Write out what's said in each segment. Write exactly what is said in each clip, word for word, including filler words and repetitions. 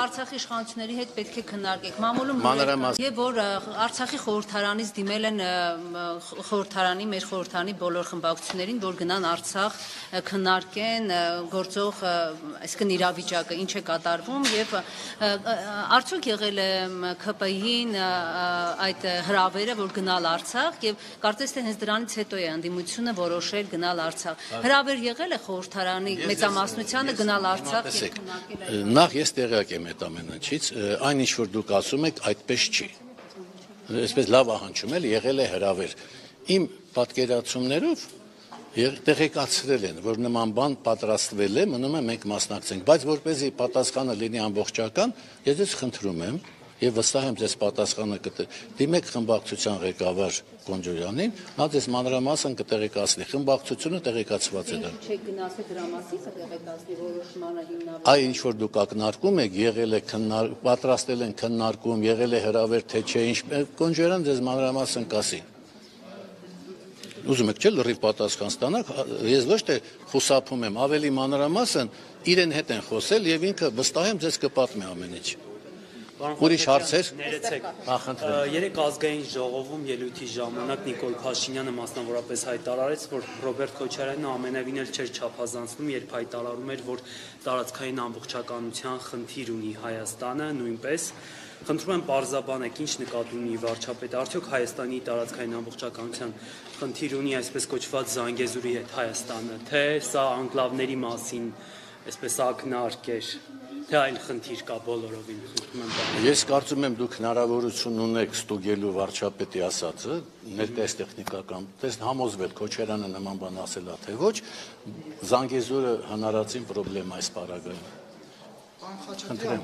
Արցախի իշխանությունների հետ պետք է քննարկեք։ Մամուլում Մանրամաս- եւ որ Արցախի խորհրդարանից դիմել են խորհրդարանի մեր խորհրդարանի բոլոր խմբակցություններին, որ գնան Արցախ քննարկեն գործող այսինքն իրավիճակը, ինչ է կատարվում եւ արդյոք եղել է ՔՊԻ-ին այդ հրավերը, որ գնալ Արցախ եւ կարծես թե հենց դրանից հետո է ընդդիմությունը որոշել գնալ Արցախ։ Հրավեր եղել է խորհրդարանի մեծամասնությանը գնալ Արցախ եւ քննարկել։ Նախ ես տեղյակ եմ այդ ամեն ինչից, այն ինչ որ դուք ասում եք, այդպես չի։ Այսպես լավ ահանջում էլ եղել է հրավեր։ Իմ պատկերացումներով տեղեկացրել են, որ նման բան պատրաստվել է, մնում է մենք մասնակցենք, բայց որպեսզի պատասխանը լինի ամբողջական, ես ձեզ խնդրում եմ եւ վստահ եմ ձեզ պատասխանը կտա։ Դիմեք խմբակցության ղեկավար Կոնջորյանին, նա ձեզ մանրամասն կտեղեկացնի։ Խմբակցությունը տեղեկացված է դա։ Չեք գնացել դրա մասին, տեղեկացնի որոշմանը հիմնավորված։ Այ ինչ որ դուք ակնարկում եք, եղել է քննարկում, պատրաստել են քննարկում, եղել է հրավեր, թե չէ, ինչ Կոնջորյան ձեզ մանրամասն կասի։ Ուզում եք չէ՞ լրիվ պատասխան ստանաք, ես ոչ թե խուսափում եմ, ավելի մանրամասն իրեն հետ են խոսել եւ ինքը վստահ եմ ձեզ կպատմի ամեն ինչ։ Ուրիշ հարցեր։ Երեք ազգային ժողովում ելույթի ժամանակ Նիկոլ Փաշինյանը մասնավորապես հայտարարեց, որ Ռոբերտ Քոչարյանը ամենևին էլ չէր չափազանցնում, երբ հայտարարում էր, որ տարածքային ամբողջականության խնդիր ունի Հայաստանը, նույնպես խնդրում եմ պարզաբանեք, ինչ նկատի ունի վարչապետը, արդյոք Հայաստանի տարածքային ամբողջականության խնդիր ունի այսպես կոչված Զանգեզուրի հետ Հայաստանը, թե սա անկլավների մասին այսպես ակնարկ էր, թե այլ խնդիր կա բոլորովին, խնդրում եմ։ Ես կարծում եմ դուք հնարավորություն ունեք ստուգելու վարչապետի ասածը, ներկայիս տեխնիկական, տես համոզվել Քոչարյանը նման բան ասելա, թե ոչ, Զանգեզուրը հնարածին պրոբլեմ այս պարագայում։ Խնդրեմ։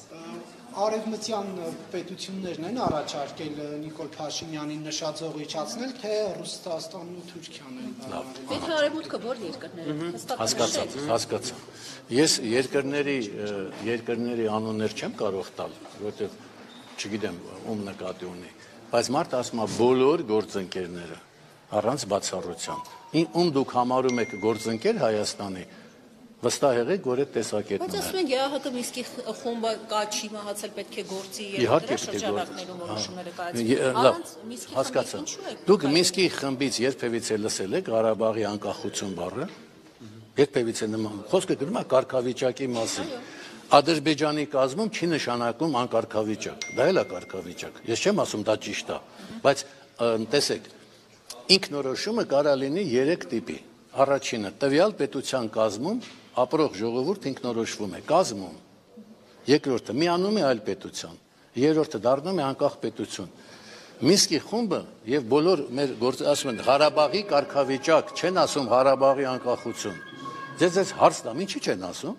Արևմտյան պետություններն են առաջարկել Նիկոլ Փաշինյանին նշաձող իջացնել, թե Ռուսաստանն ու Թուրքիան են։ Պետք է արևմուտքը որ երկրները հասկացա, հասկացա։ Ես երկրների երկրների անուններ չեմ կարող տալ, որովհետև չգիտեմ ում նկատի ունի, բայց մարդ ասում է բոլոր գործընկերները առանց բացառության։ Ում դուք համարում եք գործընկեր Հայաստանի, վստահ եղեք, որ այդ տեսակետն է։ Բայց ասում են ԵԱՀԿ Մինսկի խումբը կա չի մահացել, պետք է գործի եւ դրա շրջանակներում որոշումները կայացվեն։ Հասկացա։ Դուք Մինսկի խմբից երբևիցե լսել եք Ղարաբաղի անկախություն բառը։ Երբևիցե նման խոսքը գնում է կարգավիճակի մասին։ Ադրբեջանի կազմում չի նշանակում անկարգավիճակ։ Դա էլ է կարգավիճակ։ Ես չեմ ասում դա ճիշտ է, բայց տեսեք, ինքնորոշումը կարա լինի երեք տիպի։ Առաջինը տվյալ պետության կազմում ապրող ժողովուրդ ինքնորոշվում է կազմում, երկրորդը միանում է այլ պետության, երրորդը դառնում է անկախ պետություն։ Մինսկի խումբը եւ բոլոր մեր ասում են Ղարաբաղի կարգավիճակ, չեն ասում Ղարաբաղի անկախություն։ Ձեզ ձեզ հարց տամ, ինչի չեն ասում։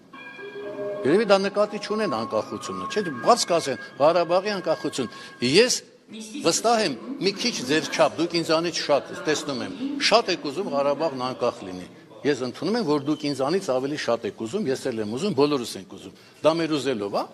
Երևի դա նկատի չունեն անկախությունը, չէ՞, բաց կասեն Ղարաբաղի անկախություն։ Ես վստահ եմ մի քիչ ձեր չափ, դուք ինձանից շատ տեսնում եմ, շատ եք ուզում Ղարաբաղն անկախ լինի։ Ես ընդունում եմ, որ դուք ինձանից ավելի շատ եք ուզում, ես էլ եմ ուզում, բոլորս ենք ուզում։ Դա մեր ուզելով, հա։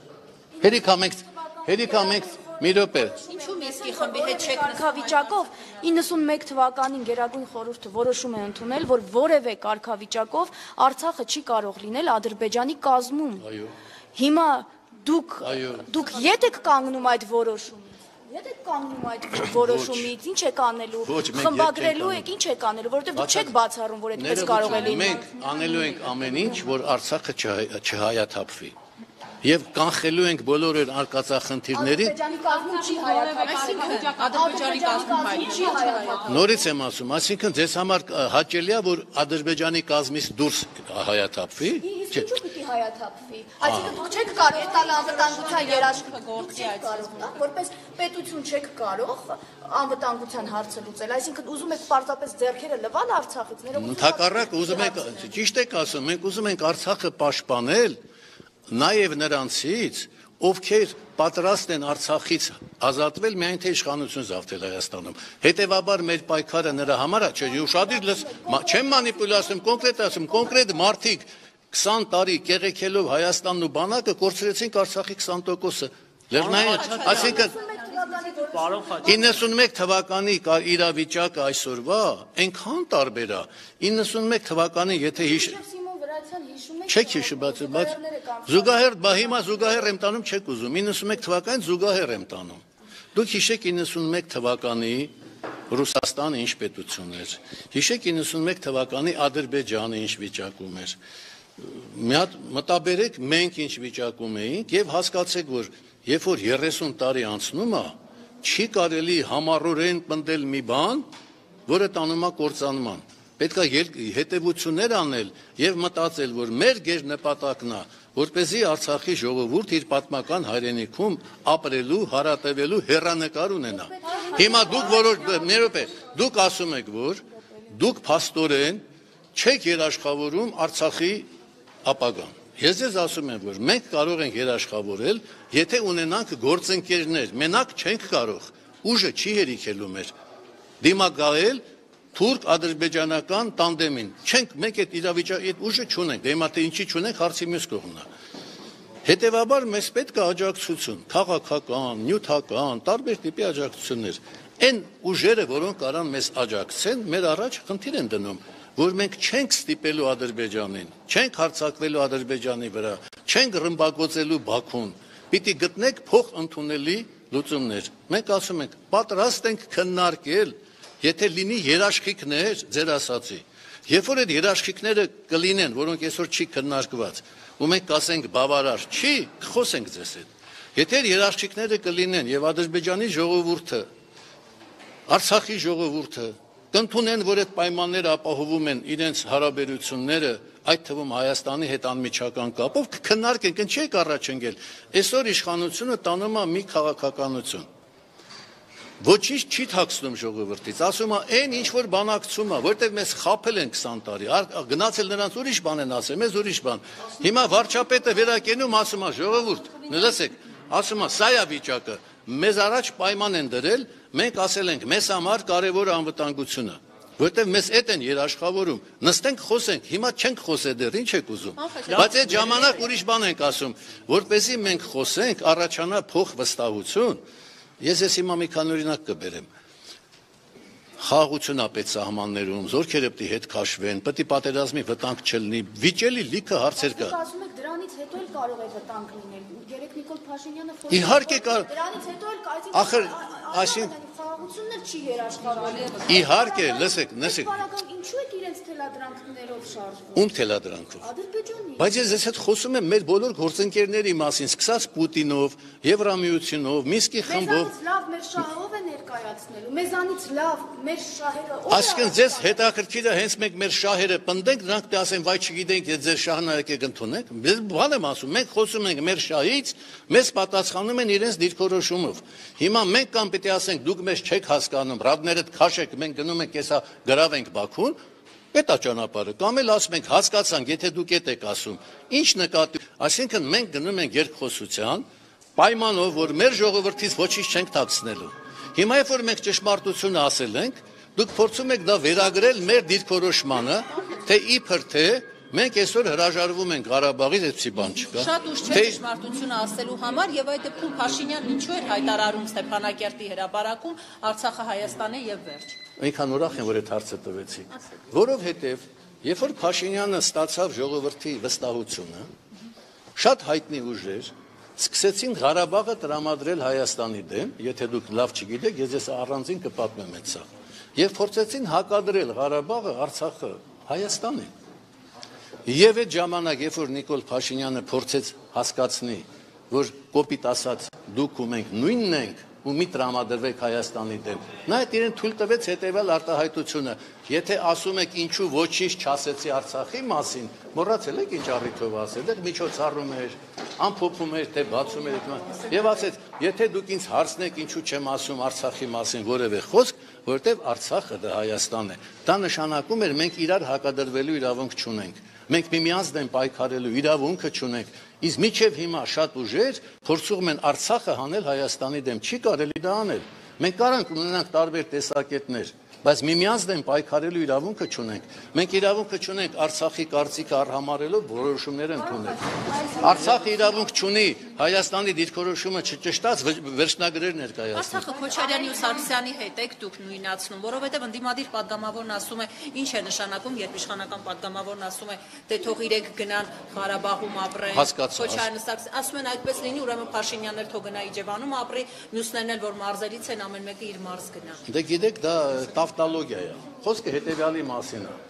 Հերիքա մենք, հերիքա մենք մի րոպե։ Ինչու Մինսկի խմբի հետ չեք կարգավիճակով իննսունմեկ թվականին Գերագույն խորհուրդը որոշում է ընդունել, որ որևէ կարգավիճակով Արցախը չի կարող լինել Ադրբեջանի կազմում։ Այո։ Հիմա դուք դուք ետ եք կանգնում այդ որոշումից։ Ետ եք կանգնում այդ որոշումից, ինչ եք անելու, խմբագրելու եք, ինչ եք անելու, որովհետև դուք չեք բացառում, որ այդպես կարող է լինել։ Մենք անելու ենք ամեն ինչ, որ Արցախը չհայաթափվի։ Եվ կանխելու ենք բոլոր արկածախնդիրներին։ Ադրբեջանի կազմում չի հայաթափվի։ Ադրբեջանի կազմում չի հայաթափվի։ Նորից եմ ասում, այսինքն ձեզ համար հաճելի է, որ Ադրբեջանի կազմից դուրս հայաթափվի։ Ինչու՞ պիտի հայաթափվի։ Այսինքն դուք չեք կարող տալ անվտանգության երաշխիքը գործի այդ որպես պետություն չեք կարող անվտանգության հարցը լուծել։ Այսինքն ուզում եք պարզապես ձեռքերը լվալ Արցախից, ներողություն։ Ընդհակառակ ուզում եք, ճիշտ եք ասում, մենք ուզում ենք Արցախը պաշտպանել, նաև նրանցից, ովքեր պատրաստ են Արցախից ազատվել միայն թե իշխանություն զավթել Հայաստանում։ Հետևաբար մեր պայքարը նրա համար է, չէ, ուշադիր լս, չեմ մանիպուլյացում, կոնկրետ ասում, կոնկրետ մարդիկ քսան տարի կեղեքելով Հայաստանն ու բանակը կորցրեցինք Արցախի քսան տոկոսը։ Լեռնային, այսինքն իննսունմեկ թվականի իրավիճակը այսօրվա այնքան տարբեր է։ իննսունմեկ թվականին եթե հիշ Չեք հիշում, բայց բայց զուգահեռ, բա հիմա զուգահեռ եմ տանում, չեք ուզում։ իննսուն մեկ թվականին զուգահեռ եմ տանում։ Դուք հիշեք իննսուն մեկ թվականի Ռուսաստանը ինչ պետություն էր։ Հիշեք իննսուն մեկ թվականի Ադրբեջանը ինչ վիճակում էր։ Մի հատ մտաբերեք մենք ինչ վիճակում էինք եւ հասկացեք, որ երբ որ երեսուն տարի անցնում է, չի կարելի համառորեն պնդել մի բան, որը տանում է կործանման։ Պետք է հետևություններ անել եւ մտածել, որ մեր գերնպատակն է, որպեսզի Արցախի ժողովուրդ իր պատմական հայրենիքում ապրելու, հարատևելու հեռանկար ունենա։ Հիմա դուք որոշ ներոպե, դուք ասում եք, որ դուք փաստորեն չեք երաշխավորում Արցախի ապագան։ Ես ձեզ ասում եմ, որ մենք կարող ենք երաշխավորել, եթե ունենանք գործընկերներ, մենակ չենք կարող, ուժը չի հերիքելու մեր դիմակայել թուրք-ադրբեջանական տանդեմին։ Չենք, մենք այդ իրավիճակի այդ ուժը չունենք, դե հիմա թե ինչի չունենք, հարցի մյուս կողմն է։ Հետևաբար մեզ պետք է աջակցություն, քաղաքական, նյութական, տարբեր տիպի աջակցություններ։ Այն ուժերը, որոնք կարան մեզ աջակցեն, մեր առաջ խնդիր են դնում, որ մենք չենք ստիպելու Ադրբեջանին, չենք հարձակվելու Ադրբեջանի վրա, չենք ռմբակոծելու Բաքուն, պիտի գտնենք փոխ ընդունելի լուծումներ։ Մենք ասում ենք, պատրաստ ենք քննարկել, եթե լինի երաշխիքներ, ձեր ասացի, երբ որ այդ երաշխիքները կլինեն, որոնք այսօր չի քննարկված, ու մենք կասենք բավարար չի, կխոսենք ձեզ հետ։ Եթե երաշխիքները կլինեն եւ Ադրբեջանի ժողովուրդը, Արցախի ժողովուրդը կընդունեն, որ այդ պայմանները ապահովում են իրենց հարաբերությունները, այդ թվում Հայաստանի հետ անմիջական կապով, կքննարկենք, ինչ եք առաջ ընկել։ Այսօր իշխանությունը տանում է մի քաղաքականություն։ Ոչինչ չի թաքցնում ժողովրդից, ասում է, այն ինչ որ բանակցում է, որտեղ մեզ խաբել են քսան տարի, գնացել նրանց ուրիշ բան են ասել, մեզ ուրիշ բան։ Հիմա վարչապետը վերակենում ասում է, ժողովուրդ, լսեք, ասում է, սա է վիճակը, մեզ առաջ պայման են դրել, մենք ասել ենք, մեզ համար կարևոր է անվտանգությունը, որտեղ մեզ այդ են երաշխավորում, նստենք խոսենք, հիմա չենք խոսել դեռ, ինչ եք ուզում։ Բայց այդ ժամանակ ուրիշ բան ենք ասում, որպեսզի մենք խոսենք, առաջանա փոխվստահություն։ Ես ես հիմա մի քանի օրինակ կբերեմ։ Խաղաղություն ապետ սահմաններում, զորքերը պետք է հետ քաշվեն, պետք է պատերազմի վտանգ չլինի, վիճելի լիքը հարցեր կա։ Ասում եք դրանից հետո էլ կարող է վտանգ լինել։ Երեք Նիկոլ Փաշինյանը խոսում է։ Իհարկե կար։ Դրանից հետո էլ այսինքն Ախր, այսինքն խաղաղությունն չի երաշխավորել։ Իհարկե, լսեք, լսեք։ Բարական ինչու եք իրենց թելադրանքներով շարժվում։ Ում թելադրանքով։ Ադրբեջանի։ Բայց ես ես հետ խոսում եմ մեր բոլոր գործընկերների մասին, սկսած Պուտինով, Եվրամիությունով, Մինսկի խմբով։ Մեզանից լավ մեր շահով է ներկայացնելու։ Մեզանից լավ մեր շահերը։ Այսինքն ձեզ հետաքրքիր է հենց մենք մեր շահերը պնդենք, նրանք դասեն վայ չգիտենք, եթե ձեր շահն եկեք ընդունեք։ Ես բան եմ ասում, մենք խոսում ենք մեր շահից, մեզ պատասխանում են իրենց դիրքորոշումով։ Հիմա մենք կամ պետք է ասենք դուք մեզ չեք հասկանում, ռադներդ քաշեք, մենք գնում ենք հեսա գրավենք Բաքուն, այդ է ճանապարհը, կամ էլ ասում ենք հասկացանք, եթե դուք այդ եք ասում, ինչ նկատի, այսինքն մենք գնում ենք երկխոսության, պայմանով, որ մեր ժողովրդից ոչինչ չենք թաքցնելու։ Հիմա երբ որ մենք ճշմարտությունը ասել ենք, դուք փորձում եք դա վերագրել մեր դիրքորոշմանը, թե իբր թե մենք այսօր հրաժարվում ենք Ղարաբաղից, այդպիսի բան չկա։ Շատ ուշ չէ ճշմարտությունը ասելու համար եւ այդ դեպքում Փաշինյանն ինչու էր հայտարարում Ստեփանակերտի հրապարակում Արցախը Հայաստան է եւ վերջ։ Այնքան ուրախ եմ, որ այդ հարցը տվեցի, որովհետեւ երբ որ Փաշինյանը ստացավ ժողովրդի վստահությունը, շատ հայտնի ուժեր սկսեցին Ղարաբաղը տրամադրել Հայաստանի դեմ, եթե դուք լավ չգիտեք, ես ես առանձին կպատմեմ այդ սա, եւ փորձեցին հակադրել Ղարաբաղը Արցախը Հայաստանին։ Եվ այդ ժամանակ, երբ որ Նիկոլ Փաշինյանը փորձեց հասկացնի, որ կոպիտ ասած դուք ու մենք նույնն ենք ու մի տրամադրվեք Հայաստանի դեմ, նա այդ իրեն թույլ տվեց հետևել արտահայտությունը, եթե ասում եք ինչու ոչինչ չասեցի Արցախի մասին, մոռացել եք ինչ առիթով ասել, եք միջոցառում էր, ամփոփում էր, թե բացում էր, եւ ասեց, եթե դուք ինձ հարցնեք ինչու չեմ ասում Արցախի մասին որևէ խոսք, որտեվ Արցախը դա Հայաստան է, դա նշանակում էր մենք իրար հակադրվելու իրավունք չունենք։ Մենք միմյանց դեմ պայքարելու իրավունքը չունենք, իսկ մինչև հիմա շատ ուժեր փորձում են Արցախը հանել Հայաստանի դեմ, չի կարելի դա անել։ Մենք կարանք ունենանք տարբեր տեսակետներ, Բայց միմյանց դեմ պայքարելու իրավունքը չունենք։ Մենք իրավունքը չունենք Արցախի կարծիքը արհամարելով որոշումներ ընդունել։ Արցախը իրավունք չունի Հայաստանի դիրքորոշումը չճշտած վերջնագրեր ներկայացնել։ Արցախը Քոչարյանի ու Սարգսյանի հետ եք դուք նույնացնում, որովհետև ընդդիմադիր պատգամավորն ասում է, ինչ է նշանակում, երբ իշխանական պատգամավորն ասում է, թե թող իրենք գնան Ղարաբաղում ապրեն։ Քոչարյանը Սարգսյանը ասում են այդպես լինի, ուրեմն Փաշինյանն էլ թող գնա Իջևանում ապրի, մյուսներն էլ որ մարզերից են, ամեն մեկը իր մարզ գնա։ Դե գիտեք, դա տավտալոգիա է։ Խոսքը հետևյալի մասին է,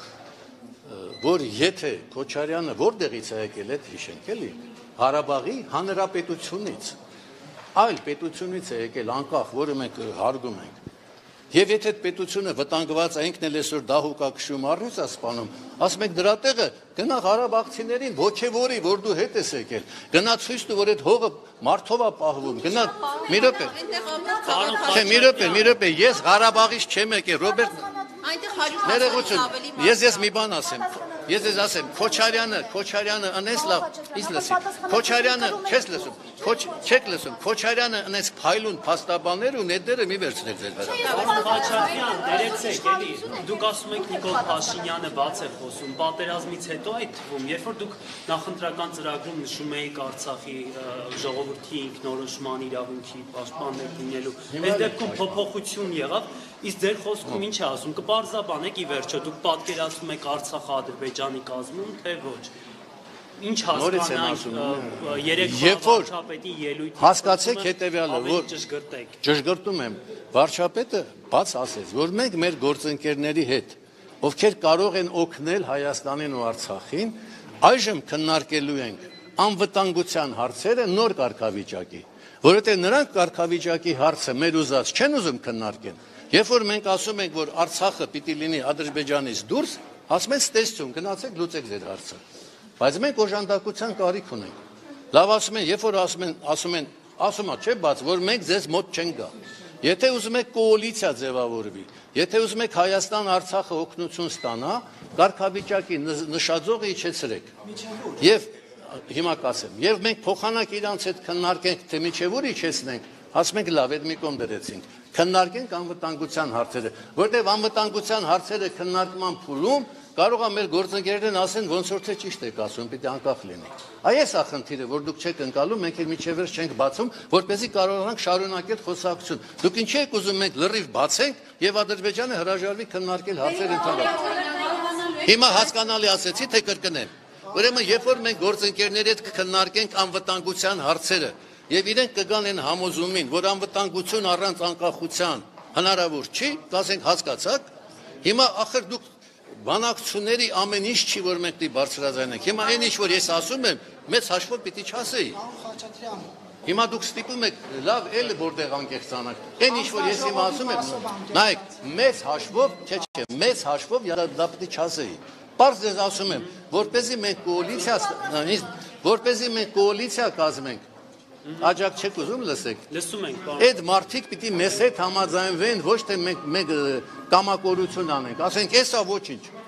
որ եթե Քոչարյանը որտեղից է եկել, այդ հիշենք էլի, Ղարաբաղի հանրապետությունից, այլ պետությունից է եկել անկախ, որը մենք հարգում ենք։ Եվ եթե այդ պետությունը վտանգված է, ինքն էլ այսօր դահուկակշում առյուծ է սպանում, ասում եք դրա տեղը գնա ղարաբաղցիներին ոգևորի, որ դու հետ ես եկել, գնա ցույց տու, որ այդ հողը մարդով է պահվում, գնա մի րոպե, չէ, մի րոպե, մի րոպե, ես Ղարաբաղից չեմ եկել, Ռոբերտ, ներողություն, ես ես մի բան ասեմ, ես ես ասեմ, Քոչարյանը, Քոչարյանը անես լավ, իս լսի, Քոչարյանը, չես լսում, չեք լսում, Քոչարյանը անես փայլուն փաստաբաններ ու նետերը մի վերցնեք ձեր վրա։ Խաչատրյան, դերեցեք, էլի, դուք ասում եք Նիկոլ Փաշինյանը բաց է խոսում, պատերազմից հետո այդ թվում, երբ որ դուք նախընտրական ծրագրում նշում էիք Արցախի ժողովրդի ինքնորոշման իրավունքի պաշտպաններ լինելու, այս դեպքում փոփոխություն եղավ, իսկ ձեր խոսքում ինչ է ասում, կպարզաբանեք ի վերջո, դուք պատկերացնում եք Արցախը Ադրբեջանի կազմում, թե ոչ։ Ինչ հասկանանք երեք վարչապետի ելույթի հասկացեք հետևյալը, որ ճշգրտեք։ Ճշգրտում եմ, վարչապետը բաց ասեց, որ մենք մեր գործընկերների հետ, ովքեր կարող են օգնել Հայաստանին ու Արցախին, այժմ քննարկելու ենք անվտանգության հարցերը նոր կարգավիճակի, որովհետև նրանք կարգավիճակի հարցը մեր ուզած չեն ուզում քննարկեն։ Երբ որ մենք ասում ենք, որ Արցախը պիտի լինի Ադրբեջանից դուրս, ասում են ստեսություն, գնացեք լուծեք ձեր հարցը։ Բայց մենք օժանդակության կարիք ունենք։ Լավ ասում են, երբ որ ասում են, ասում են, ասում է, չէ՞ բաց, որ մենք ձեզ մոտ չենք գա։ Եթե ուզում եք կոալիցիա ձևավորվի, եթե ուզում եք Հայաստան-Արցախը օգնություն ստանա, կարգավիճակի նշաձողը իջեցրեք։ Եվ հիմա կասեմ, եւ մենք փոխանակ իրանց հետ քննարկենք, թե միջև ուր իջեցնենք, ասում ենք լավ, այդ մի կողմ դրեցինք։ Քննարկենք անվտանգության հարցերը, որտեղ անվտանգության հարցերը քննարկման փուլում կարող է մեր գործընկերներն ասեն ոնց որ թե ճիշտ եք ասում, պիտի անկախ լինի։ Այս է խնդիրը, որ դուք չեք ընկալում, մենք էլ միջև վերջ չենք բացում, որպեսզի կարողանանք շարունակել խոսակցություն։ Դուք ինչի եք ուզում մենք լրիվ բացենք եւ Ադրբեջանը հրաժարվի քննարկել հարցեր ընդհանրապես։ Հիմա հասկանալի ասեցի, թե կրկնեմ։ Ուրեմն երբ որ մենք գործընկերների հետ կքննարկենք անվտանգության հարցերը եւ իրենք կգան այն համոզումին, որ անվտանգություն առանց անկախության հնարավոր չի, կասենք հասկացաք, հիմա ախր դուք բանակցությունների ամեն ինչ չի, որ մենք դի բարձրաձայնենք։ Հիմա այն ինչ որ ես ասում եմ, մեծ հաշվով պիտի չասեի։ Հիմա դուք ստիպում եք լավ էլ որտեղ անկեղծանանք։ Այն ինչ որ ես հիմա ասում եմ, նայեք, մեծ հաշվով, չէ, չէ, մեծ հաշվով դա պիտի չասեի։ Պարզ ես ասում եմ, որպեսզի մենք կոալիցիա, որպեսզի մենք կոալիցիա կազմենք, աջակ չեք ուզում լսեք։ Լսում ենք, պարոն։ Այդ մարդիկ պիտի մեզ հետ համաձայնվեն, ոչ թե մենք մեկ կամակորություն անենք, ասենք, էսա ոչինչ։